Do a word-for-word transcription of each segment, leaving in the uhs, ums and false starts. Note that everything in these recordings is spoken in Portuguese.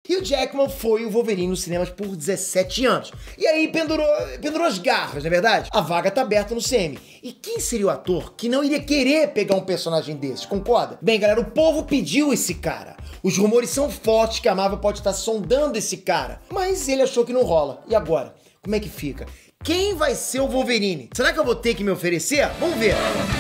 Hugh Jackman foi o Wolverine nos cinemas por dezessete anos. E aí pendurou, pendurou as garras, não é verdade? A vaga tá aberta no C M. E quem seria o ator que não iria querer pegar um personagem desse, concorda? Bem, galera, o povo pediu esse cara. Os rumores são fortes que a Marvel pode estar sondando esse cara. Mas ele achou que não rola. E agora? Como é que fica? Quem vai ser o Wolverine? Será que eu vou ter que me oferecer? Vamos ver.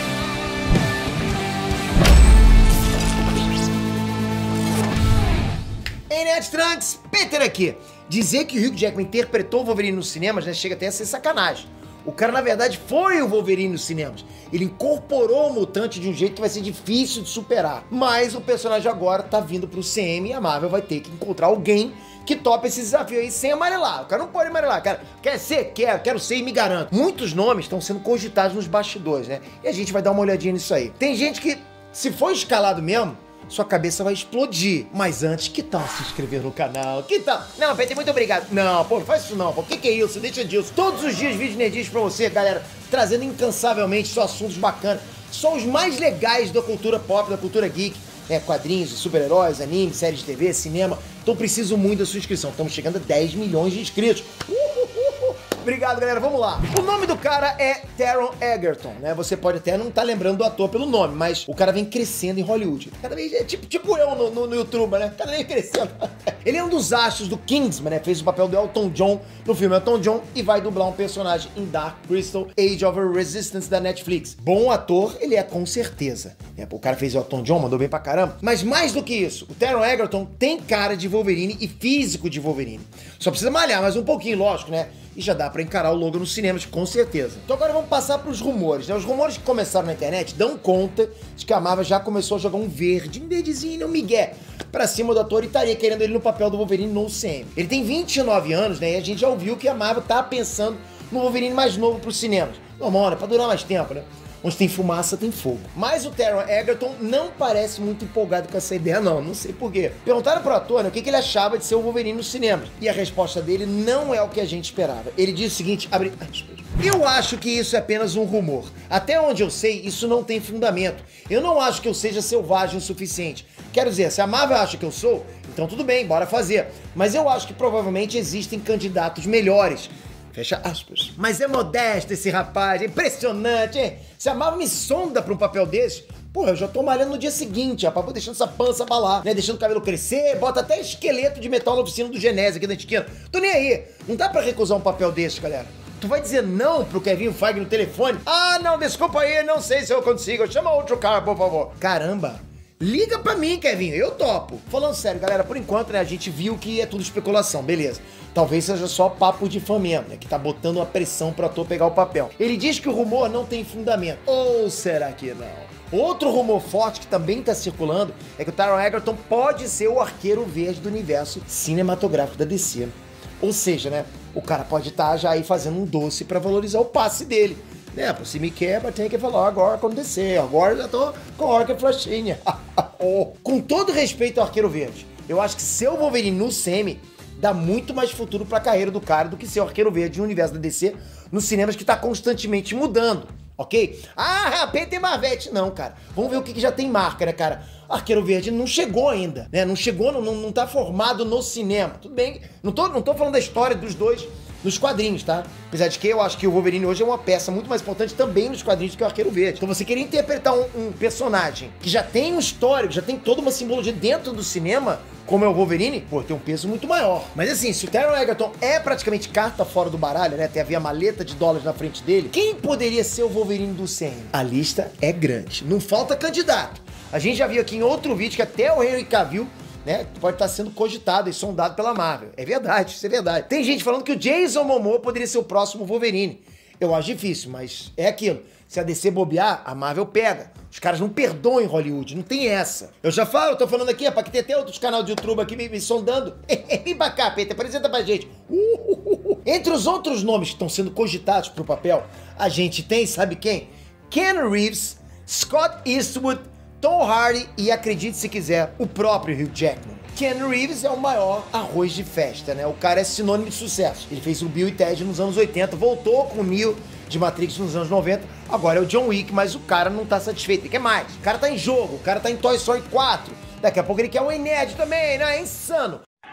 Ei, Nerd Trunks, Peter aqui. Dizer que o Hugh Jackman interpretou o Wolverine nos cinemas, né, chega até a ser sacanagem. O cara, na verdade, foi o Wolverine nos cinemas. Ele incorporou o mutante de um jeito que vai ser difícil de superar. Mas o personagem agora tá vindo pro C M e a Marvel vai ter que encontrar alguém que topa esse desafio aí sem amarelar. O cara não pode amarelar, cara. Quer ser? Quer. Quero ser e me garanto. Muitos nomes estão sendo cogitados nos bastidores, né? E a gente vai dar uma olhadinha nisso aí. Tem gente que, se for escalado mesmo, sua cabeça vai explodir. Mas antes, que tal se inscrever no canal? Que tal? Não, Peter, muito obrigado. Não, pô, não faz isso não, pô. O que, que é isso? Deixa disso. Todos os dias vídeos nerdinhos pra você, galera. Trazendo incansavelmente só assuntos bacanas. Só os mais legais da cultura pop, da cultura geek. É, quadrinhos, super-heróis, anime, séries de T V, cinema. Então preciso muito da sua inscrição. Estamos chegando a dez milhões de inscritos. Uh, uh, uh, uh. Obrigado, galera. Vamos lá. O nome do cara é Taron Egerton, né? Você pode até não estar lembrando do ator pelo nome, mas o cara vem crescendo em Hollywood. Cada vez é tipo, tipo eu no, no, no YouTube, né? Cada vez crescendo. Ele é um dos astros do Kingsman, né? Fez o papel do Elton John no filme Elton John e vai dublar um personagem em Dark Crystal Age of Resistance da Netflix. Bom ator, ele é com certeza. É, o cara fez o Elton John, mandou bem pra caramba. Mas mais do que isso, o Taron Egerton tem cara de Wolverine e físico de Wolverine. Só precisa malhar mais um pouquinho, lógico, né? E já dá pra encarar o Logan nos cinemas, com certeza. Então agora vamos passar pros rumores, né? Os rumores que começaram na internet dão conta de que a Marvel já começou a jogar um verde, um verdezinho, um migué, pra cima do ator e estaria querendo ele no papel do Wolverine no C M. Ele tem vinte e nove anos, né? E a gente já ouviu que a Marvel tá pensando no Wolverine mais novo pros cinemas. Normal, né? Pra durar mais tempo, né? Onde tem fumaça, tem fogo. Mas o Taron Egerton não parece muito empolgado com essa ideia, não. Não sei porquê. Perguntaram pro ator, né, o que, que ele achava de ser o Wolverine nos cinemas. E a resposta dele não é o que a gente esperava. Ele disse o seguinte, abre... Eu acho que isso é apenas um rumor. Até onde eu sei, isso não tem fundamento. Eu não acho que eu seja selvagem o suficiente. Quero dizer, se a Marvel acha que eu sou, então tudo bem, bora fazer. Mas eu acho que provavelmente existem candidatos melhores. Fecha aspas. Mas é modesto esse rapaz, é impressionante, hein? Se a Marvel me sonda pra um papel desse, porra, eu já tô malhando no dia seguinte, rapaz, vou deixando essa pança abalar, né? Deixando o cabelo crescer, bota até esqueleto de metal na oficina do Genese aqui na esquina. Tô nem aí. Não dá pra recusar um papel desse, galera. Tu vai dizer não pro Kevin Feige no telefone? Ah, não, desculpa aí, não sei se eu consigo. Chama outro cara, por favor. Caramba. Liga pra mim, Kevin, eu topo. Falando sério, galera, por enquanto, né, a gente viu que é tudo especulação, beleza. Talvez seja só papo de fã mesmo, né, que tá botando uma pressão pro ator pegar o papel. Ele diz que o rumor não tem fundamento. Ou será que não? Outro rumor forte que também tá circulando é que o Taron Egerton pode ser o Arqueiro Verde do universo cinematográfico da D C. Ou seja, né, o cara pode estar tá já aí fazendo um doce pra valorizar o passe dele. Né, pô, se me quebra, tem que falar agora acontecer. Agora já tô com a orca flechinha. Oh. Com todo respeito ao Arqueiro Verde, eu acho que ser o Wolverine no C M dá muito mais futuro pra carreira do cara do que ser o Arqueiro Verde no universo da D C nos cinemas que tá constantemente mudando, ok? Ah, Peter Marvete. Não, cara. Vamos ver o que, que já tem marca, né, cara? Arqueiro Verde não chegou ainda, né? Não chegou, não, não tá formado no cinema. Tudo bem, não tô, não tô falando da história dos dois nos quadrinhos, tá? Apesar de que eu acho que o Wolverine hoje é uma peça muito mais importante também nos quadrinhos do que o Arqueiro Verde. Então você querer interpretar um, um personagem que já tem um histórico, já tem toda uma simbologia dentro do cinema, como é o Wolverine, pô, tem um peso muito maior. Mas assim, se o Taron Egerton é praticamente carta fora do baralho, né? Tem havia a maleta de dólares na frente dele, quem poderia ser o Wolverine do C M? A lista é grande. Não falta candidato. A gente já viu aqui em outro vídeo que até o Henry Cavill, né, pode estar sendo cogitado e sondado pela Marvel. É verdade, isso é verdade. Tem gente falando que o Jason Momoa poderia ser o próximo Wolverine. Eu acho difícil, mas é aquilo. Se a D C bobear, a Marvel pega. Os caras não perdoam em Hollywood, não tem essa. Eu já falo, eu tô falando aqui, rapaz, que tem até outros canais de YouTube aqui me, me sondando. Vem pra cá, Peter, apresenta pra gente. Uh, uh, uh, uh. Entre os outros nomes que estão sendo cogitados pro papel, a gente tem, sabe quem? Ken Reeves, Scott Eastwood, Tom Hardy e, acredite se quiser, o próprio Hugh Jackman. Ken Reeves é o maior arroz de festa, né? O cara é sinônimo de sucesso. Ele fez o Bill e Ted nos anos oitenta, voltou com o Neo de Matrix nos anos noventa, agora é o John Wick, mas o cara não tá satisfeito, ele quer mais. O cara tá em jogo, o cara tá em Toy Story quatro, daqui a pouco ele quer um Nerd também, né? É insano.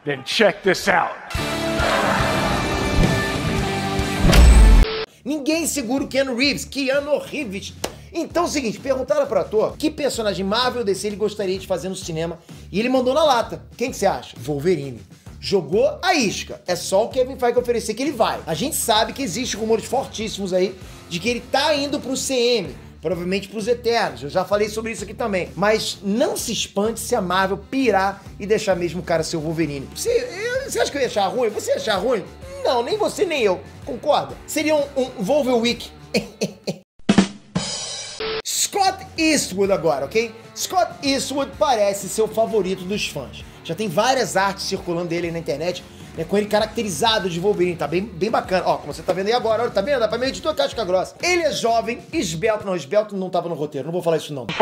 Then check this out. Ninguém segura o Keanu Reeves, Keanu Reeves. Então é o seguinte, perguntaram pro ator que personagem Marvel ou D C ele gostaria de fazer no cinema e ele mandou na lata. Quem que você acha? Wolverine. Jogou a isca. É só o Kevin Feige oferecer que ele vai. A gente sabe que existem rumores fortíssimos aí de que ele tá indo pro C M, provavelmente pros Eternos. Eu já falei sobre isso aqui também. Mas não se espante se a Marvel pirar e deixar mesmo o cara ser o Wolverine. Você, eu, você acha que eu ia achar ruim? Você ia achar ruim? Não, nem você nem eu. Concorda? Seria um, um Wolverine. Scott Eastwood agora, ok? Scott Eastwood parece ser o favorito dos fãs. Já tem várias artes circulando dele aí na internet, né, com ele caracterizado de Wolverine, tá bem, bem bacana. Ó, como você tá vendo aí agora, olha, tá vendo? Dá pra meio de tua casca grossa. Ele é jovem, esbelto, não, esbelto não tava no roteiro, não vou falar isso não.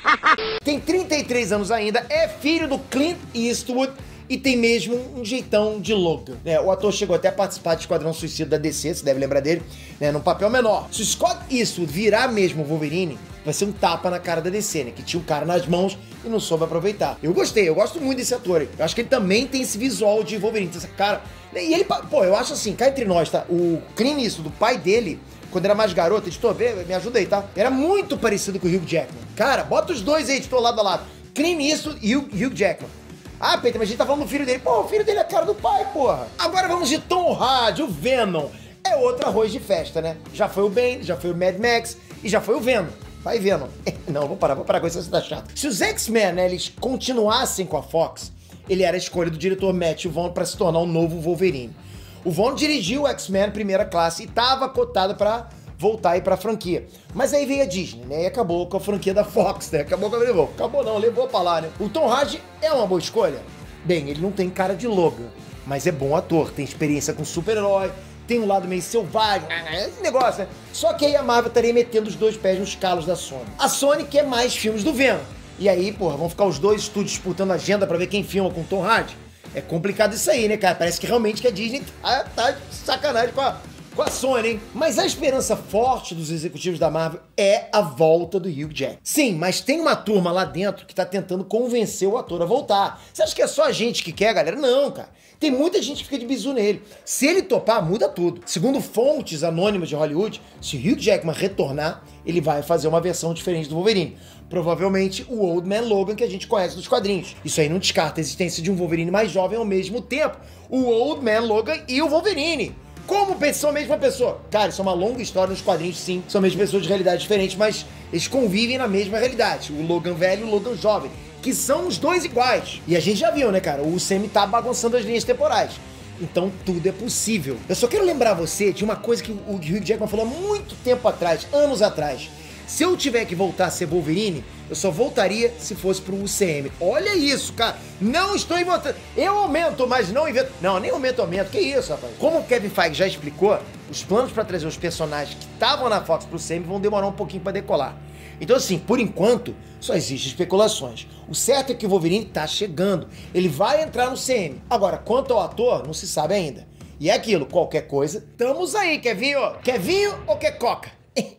Tem trinta e três anos ainda, é filho do Clint Eastwood e tem mesmo um jeitão de Logan. É, o ator chegou até a participar de Esquadrão Suicida da D C, você deve lembrar dele, né, num papel menor. Se o Scott Eastwood virar mesmo o Wolverine, vai ser um tapa na cara da D C, né? Que tinha o cara nas mãos e não soube aproveitar. Eu gostei, eu gosto muito desse ator. Eu acho que ele também tem esse visual de Wolverine, essa cara. E ele, pô, eu acho assim, cá entre nós, tá? O Clint Eastwood, do pai dele, quando era mais garoto, editor, vê, me ajuda aí, tá? Era muito parecido com o Hugh Jackman. Cara, bota os dois aí, editor, lado a lado. Clint Eastwood e Hugh, Hugh Jackman. Ah, Peter, mas a gente tá falando do filho dele. Pô, o filho dele é a cara do pai, porra. Agora vamos de Tom Hardy, o Venom. É outro arroz de festa, né? Já foi o Bane, já foi o Mad Max e já foi o Venom. Vai vendo. Não, vou parar, vou parar com isso, você tá chato. Se os X-Men, né, eles continuassem com a Fox, ele era a escolha do diretor Matthew Vaughn pra se tornar um novo Wolverine. O Vaughn dirigiu o X-Men primeira classe e tava cotado pra voltar aí pra franquia. Mas aí veio a Disney, né, e acabou com a franquia da Fox, né, acabou com a levou. Acabou não, levou pra lá, né. O Tom Hardy é uma boa escolha? Bem, ele não tem cara de Logan, mas é bom ator, tem experiência com super-herói, tem um lado meio selvagem, esse negócio, né? Só que aí a Marvel estaria metendo os dois pés nos calos da Sony. A Sony quer mais filmes do Venom. E aí, porra, vão ficar os dois estúdios disputando a agenda pra ver quem filma com Tom Hardy? É complicado isso aí, né, cara? Parece que realmente que a Disney tá, tá de sacanagem com a, com a Sony, hein? Mas a esperança forte dos executivos da Marvel é a volta do Hugh Jackman. Sim, mas tem uma turma lá dentro que tá tentando convencer o ator a voltar. Você acha que é só a gente que quer, galera? Não, cara. Tem muita gente que fica de bizu nele. Se ele topar, muda tudo. Segundo fontes anônimas de Hollywood, se o Hugh Jackman retornar, ele vai fazer uma versão diferente do Wolverine. Provavelmente o Old Man Logan que a gente conhece dos quadrinhos. Isso aí não descarta a existência de um Wolverine mais jovem ao mesmo tempo. O Old Man Logan e o Wolverine. Como são a mesma pessoa? Cara, isso é uma longa história nos quadrinhos, sim. São mesmas pessoas de realidade diferentes, mas eles convivem na mesma realidade. O Logan velho e o Logan jovem, que são os dois iguais. E a gente já viu, né, cara? O Sam tá bagunçando as linhas temporais. Então tudo é possível. Eu só quero lembrar você de uma coisa que o Hugh Jackman falou há muito tempo atrás, anos atrás. Se eu tiver que voltar a ser Wolverine, eu só voltaria se fosse pro U C M. Olha isso, cara. Não estou inventando. Eu aumento, mas não invento. Não, nem aumento, aumento. Que isso, rapaz? Como o Kevin Feige já explicou, os planos para trazer os personagens que estavam na Fox pro U C M vão demorar um pouquinho para decolar. Então, assim, por enquanto, só existem especulações. O certo é que o Wolverine tá chegando. Ele vai entrar no C M. Agora, quanto ao ator, não se sabe ainda. E é aquilo, qualquer coisa, estamos aí, Kevinho. Kevinho ou quer coca?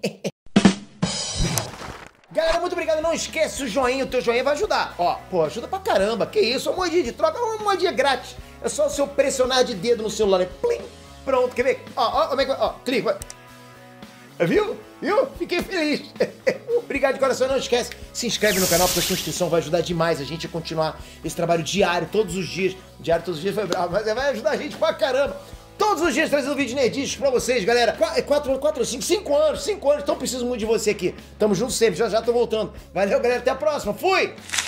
Galera, muito obrigado. Não esquece o joinha, o teu joinha vai ajudar. Ó, pô, ajuda pra caramba. Que isso, uma moedinha de troca, uma moedinha grátis. É só o seu pressionar de dedo no celular, né? Plim, pronto, quer ver? Ó, ó, como é que vai? Ó, clica, vai. Viu? Viu? Fiquei feliz. Obrigado de coração. Não esquece, se inscreve no canal, porque a sua inscrição vai ajudar demais a gente a continuar esse trabalho diário, todos os dias. Diário todos os dias foi bravo, mas vai ajudar a gente pra caramba. Todos os dias trazendo vídeo nerdísticos pra vocês, galera. Quatro, quatro, cinco, cinco anos, cinco anos. Então preciso muito de você aqui. Tamo junto sempre, já já tô voltando. Valeu, galera. Até a próxima. Fui!